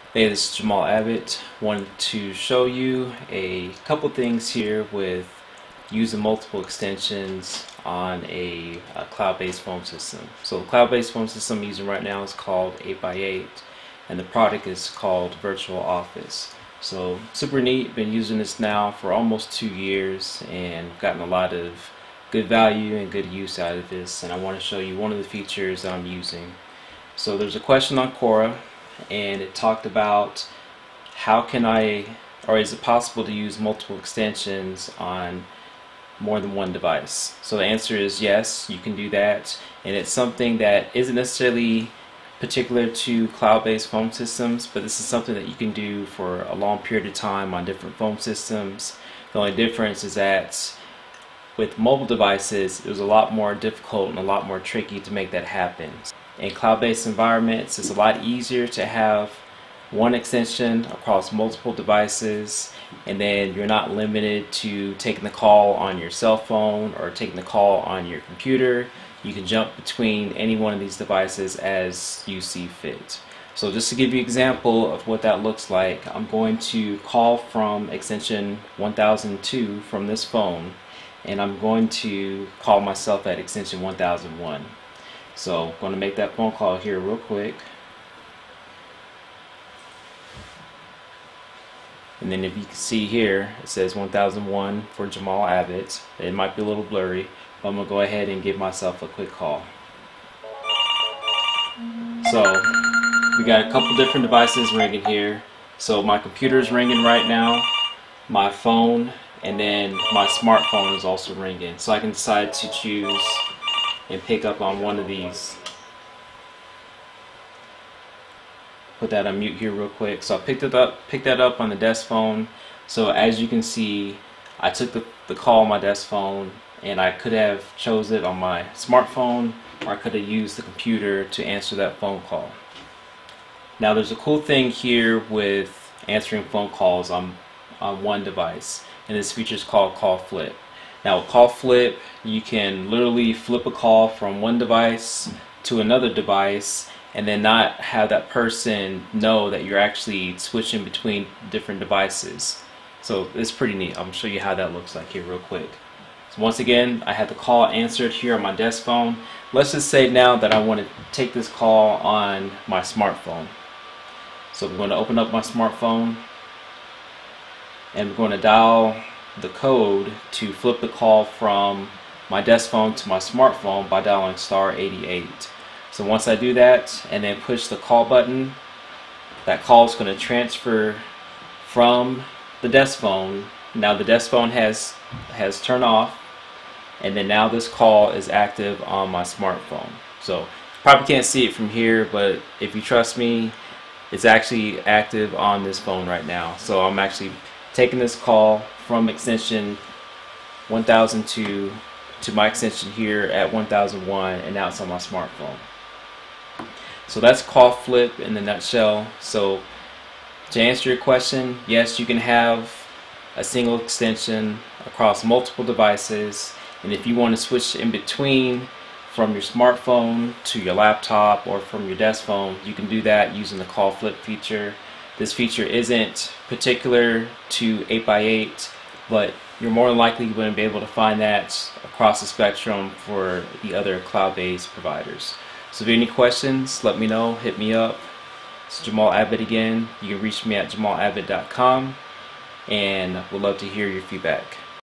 Hey, this is Jamal Abbott. Wanted to show you a couple things here with using multiple extensions on a cloud-based phone system. So the cloud-based phone system I'm using right now is called 8x8 and the product is called Virtual Office. So super neat, been using this now for almost 2 years and gotten a lot of good value and good use out of this, and I want to show you one of the features that I'm using. So there's a question on Quora and it talked about how can I, or is it possible to use multiple extensions on more than one device? So the answer is yes, you can do that, and it's something that isn't necessarily particular to cloud-based phone systems, but this is something that you can do for a long period of time on different phone systems. The only difference is that with mobile devices it was a lot more difficult and a lot more tricky to make that happen. In cloud-based environments, it's a lot easier to have one extension across multiple devices, and then you're not limited to taking the call on your cell phone or taking the call on your computer. You can jump between any one of these devices as you see fit. So just to give you an example of what that looks like, I'm going to call from extension 1002 from this phone, and I'm going to call myself at extension 1001. So I'm going to make that phone call here real quick. And then if you can see here, it says 1001 for Jamal Abbott. It might be a little blurry, but I'm going to go ahead and give myself a quick call. So we got a couple different devices ringing here. So my computer is ringing right now, my phone, and then my smartphone is also ringing. So I can decide to choose and pick up on one of these. Put that on mute here real quick. So I picked that up on the desk phone. So as you can see, I took the call on my desk phone, and I could have chose it on my smartphone, or I could have used the computer to answer that phone call. Now there's a cool thing here with answering phone calls on one device, and this feature is called Call Flip. Now with Call Flip, you can literally flip a call from one device to another device and then not have that person know that you're actually switching between different devices. So it's pretty neat. I'm going to show you how that looks like here real quick. So once again, I had the call answered here on my desk phone. Let's just say now that I want to take this call on my smartphone. So I'm going to open up my smartphone and I'm going to dial the code to flip the call from my desk phone to my smartphone by dialing *88. So once I do that and then push the call button, that call is going to transfer from the desk phone. Now the desk phone has turned off, and then now this call is active on my smartphone. So you probably can't see it from here, but if you trust me, it's actually active on this phone right now. So I'm actually taking this call from extension 1002 to my extension here at 1001, and now it's on my smartphone. So that's Call Flip in a nutshell. So to answer your question, yes, you can have a single extension across multiple devices, and if you want to switch in between from your smartphone to your laptop or from your desk phone, you can do that using the Call Flip feature. This feature isn't particular to 8x8, but you're more than likely going to be able to find that across the spectrum for the other cloud-based providers. So if you have any questions, let me know, hit me up. It's Jamal Abbott again. You can reach me at jamalabbott.com, and we'd love to hear your feedback.